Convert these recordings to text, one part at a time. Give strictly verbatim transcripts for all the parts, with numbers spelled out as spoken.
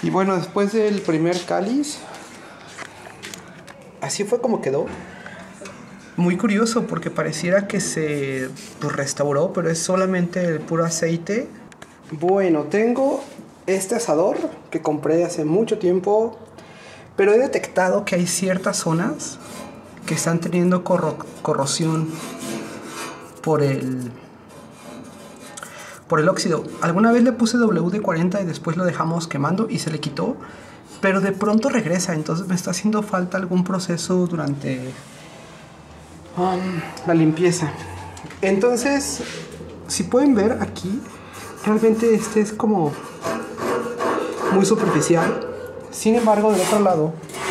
Y bueno, después del primer cáliz, así fue como quedó. Muy curioso porque pareciera que se pues, restauró, pero es solamente el puro aceite. Bueno, tengo este asador que compré hace mucho tiempo, pero he detectado que hay ciertas zonas que están teniendo corro corrosión por el, por el óxido. Alguna vez le puse W D cuarenta y después lo dejamos quemando y se le quitó, pero de pronto regresa, entonces me está haciendo falta algún proceso durante um, la limpieza. Entonces, si pueden ver aquí, realmente este es como muy superficial. Sin embargo, del otro lado,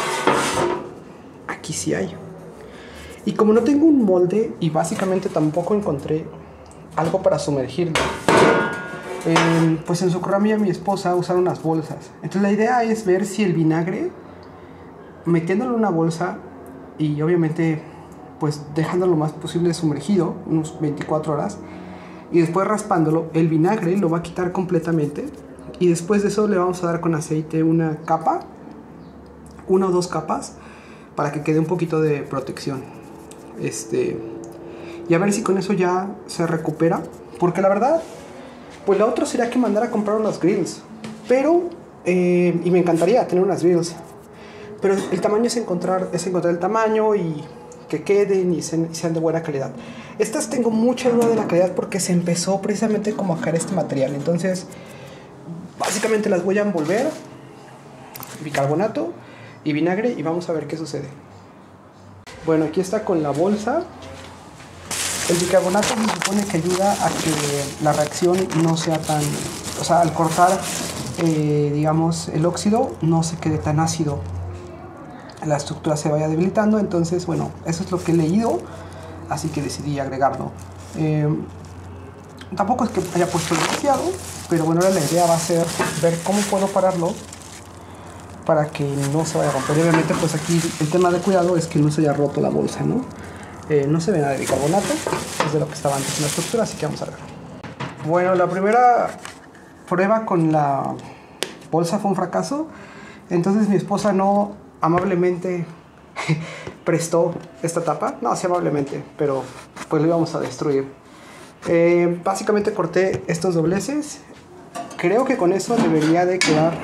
aquí sí hay. Y como no tengo un molde y básicamente tampoco encontré algo para sumergirlo, eh, pues en Socorro y mi esposa usaron unas bolsas. Entonces la idea es ver si el vinagre, metiéndolo en una bolsa y obviamente pues dejándolo lo más posible sumergido, unos veinticuatro horas, y después raspándolo, el vinagre lo va a quitar completamente. Y después de eso le vamos a dar con aceite una capa, una o dos capas, para que quede un poquito de protección. Este, y a ver si con eso ya se recupera. Porque la verdad, pues lo otro sería que mandar a comprar unas grills. Pero, eh, y me encantaría tener unas grills. Pero el tamaño es encontrar, es encontrar el tamaño y que queden y sean, y sean de buena calidad. Estas tengo mucha duda de la calidad porque se empezó precisamente como a caer este material. Entonces, básicamente las voy a envolver, bicarbonato y vinagre, y vamos a ver qué sucede. Bueno, aquí está con la bolsa. El bicarbonato se supone que ayuda a que la reacción no sea tan... O sea, al cortar, eh, digamos, el óxido, no se quede tan ácido. La estructura se vaya debilitando. Entonces, bueno, eso es lo que he leído, así que decidí agregarlo. Eh, tampoco es que haya puesto demasiado, pero bueno, ahora la idea va a ser ver cómo puedo pararlo para que no se vaya a romper. Y obviamente pues aquí el tema de cuidado es que no se haya roto la bolsa, ¿no? Eh, no se ve nada de bicarbonato, es de lo que estaba antes en la estructura, así que vamos a ver. Bueno, la primera prueba con la bolsa fue un fracaso. Entonces mi esposa no amablemente prestó esta tapa. No, sí amablemente, pero pues lo íbamos a destruir. Eh, básicamente corté estos dobleces. Creo que con eso debería de quedar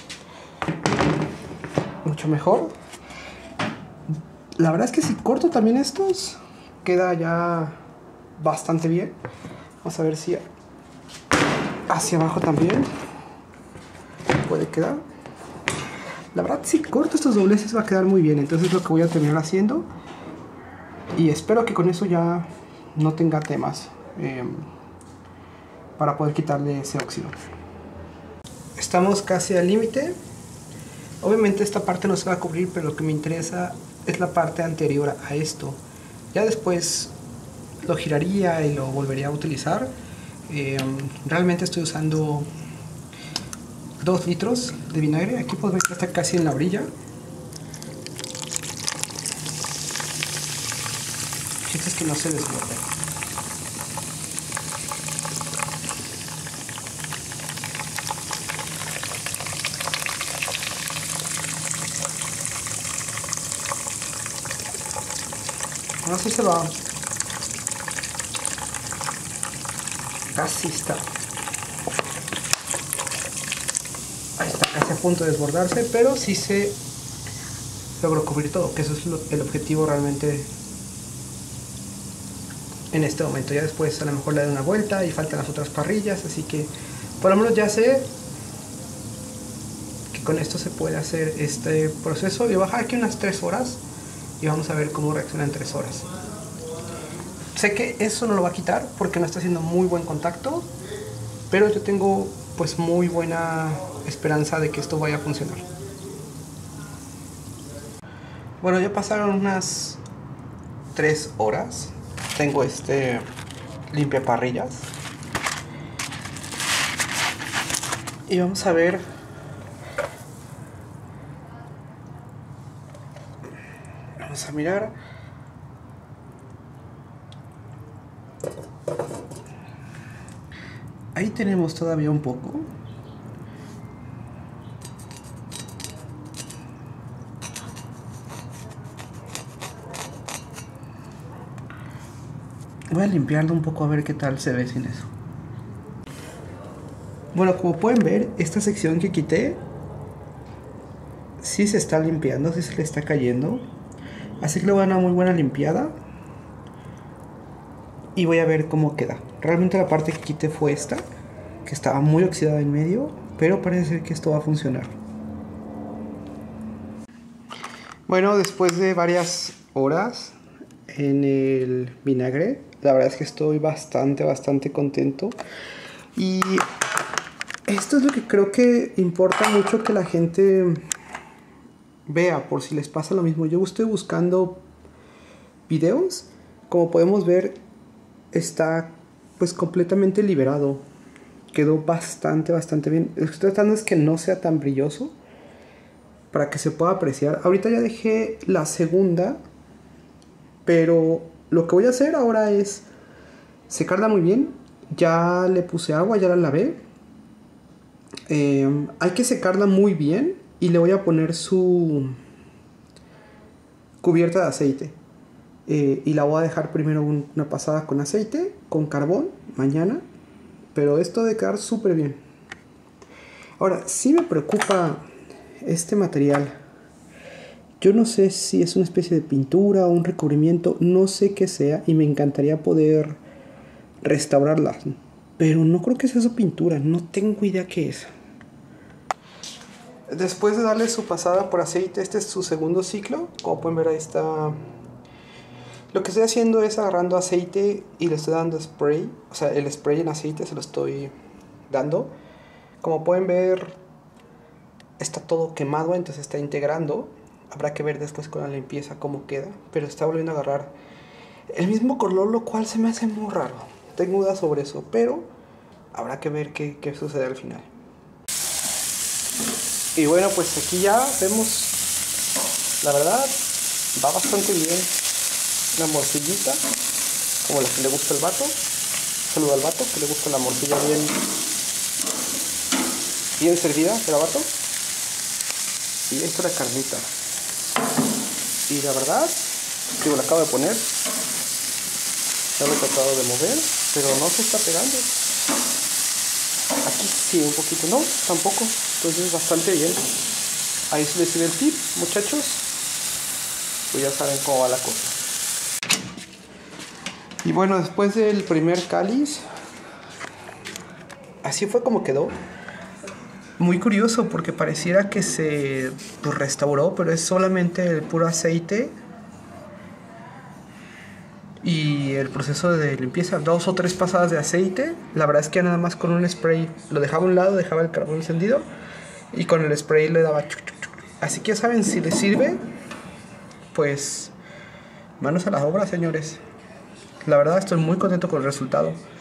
mucho mejor. La verdad es que si corto también estos, queda ya bastante bien. Vamos a ver si hacia abajo también puede quedar. La verdad, si corto estos dobleces va a quedar muy bien. Entonces es lo que voy a terminar haciendo. Y espero que con eso ya no tenga temas eh, para poder quitarle ese óxido. Estamos casi al límite. Obviamente esta parte no se va a cubrir, pero lo que me interesa es la parte anterior a esto. Ya después lo giraría y lo volvería a utilizar. Eh, realmente estoy usando dos litros de vinagre. Aquí puedes ver que está casi en la orilla. El chiste es que no se desborde. No sé si se va. Casi está. Ahí está, casi a punto de desbordarse, pero sí se logró cubrir todo, que eso es lo, el objetivo realmente en este momento. Ya después a lo mejor le doy una vuelta y faltan las otras parrillas, así que por lo menos ya sé que con esto se puede hacer este proceso. Voy a bajar aquí unas tres horas y vamos a ver cómo reacciona en tres horas. Sé que eso no lo va a quitar porque no está haciendo muy buen contacto, pero yo tengo pues muy buena esperanza de que esto vaya a funcionar. Bueno, ya pasaron unas tres horas. Tengo este limpiaparrillas y vamos a ver. Vamos a mirar. Ahí tenemos todavía un poco. Voy a limpiarlo un poco a ver qué tal se ve sin eso. Bueno, como pueden ver, esta sección que quité sí se está limpiando, sí se le está cayendo. Así que le voy a dar una muy buena limpiada. Y voy a ver cómo queda. Realmente la parte que quité fue esta, que estaba muy oxidada en medio, pero parece ser que esto va a funcionar. Bueno, después de varias horas en el vinagre, la verdad es que estoy bastante, bastante contento. Y esto es lo que creo que importa mucho que la gente vea, por si les pasa lo mismo. Yo estoy buscando videos, como podemos ver, está pues completamente liberado. Quedó bastante, bastante bien. Lo que estoy tratando es que no sea tan brilloso, para que se pueda apreciar. Ahorita ya dejé la segunda, pero lo que voy a hacer ahora es secarla muy bien. Ya le puse agua, ya la lavé. Eh, hay que secarla muy bien y le voy a poner su cubierta de aceite. Eh, y la voy a dejar primero un, una pasada con aceite, con carbón, mañana. Pero esto debe quedar súper bien. Ahora, sí me preocupa este material. Yo no sé si es una especie de pintura o un recubrimiento, no sé qué sea, y me encantaría poder restaurarla, pero no creo que sea su pintura, no tengo idea qué es. Después de darle su pasada por aceite, este es su segundo ciclo. Como pueden ver, ahí está. Lo que estoy haciendo es agarrando aceite y le estoy dando spray, o sea, el spray en aceite se lo estoy dando. Como pueden ver, está todo quemado, entonces está integrando. Habrá que ver después con la limpieza cómo queda, pero está volviendo a agarrar el mismo color, lo cual se me hace muy raro. Tengo dudas sobre eso, pero habrá que ver qué, qué sucede al final. Y bueno, pues aquí ya vemos, la verdad, va bastante bien la morcillita, como la que le gusta al vato. Saludo al vato, que le gusta la morcilla bien, bien servida, ¿será vato? Y esta es la carnita. Y la verdad, digo, la acabo de poner. Ya lo he tratado de mover, pero no se está pegando. Aquí sí, un poquito no, tampoco. Entonces bastante bien. Ahí se les sirve el tip, muchachos. Pues ya saben cómo va la cosa. Y bueno, después del primer cáliz, así fue como quedó. Muy curioso porque pareciera que se pues, restauró, pero es solamente el puro aceite y el proceso de limpieza. Dos o tres pasadas de aceite. La verdad es que nada más con un spray lo dejaba a un lado, dejaba el carbón encendido y con el spray le daba chuc, chuc, chuc. Así que ya saben, si les sirve, pues manos a la obra, señores. La verdad estoy muy contento con el resultado.